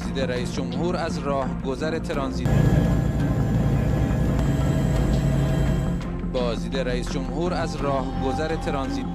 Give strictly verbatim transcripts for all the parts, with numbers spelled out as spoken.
بازدید رئیس جمهور از راهگذر ترانزیت بازدید رئیس جمهور از راهگذر ترانزیت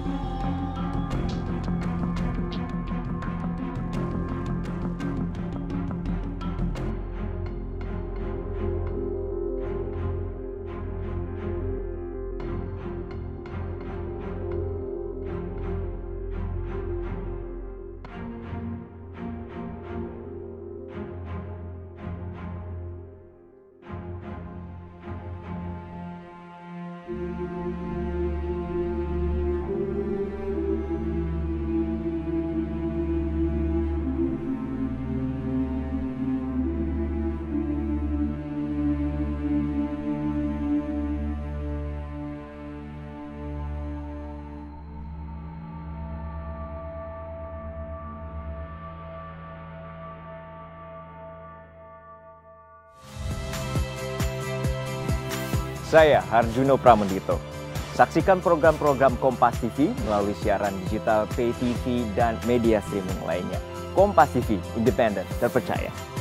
Saya Harjuno Pramendito. Saksikan program-program Kompas T V melalui siaran digital, pay T V, dan media streaming lainnya. Kompas T V, independen, terpercaya.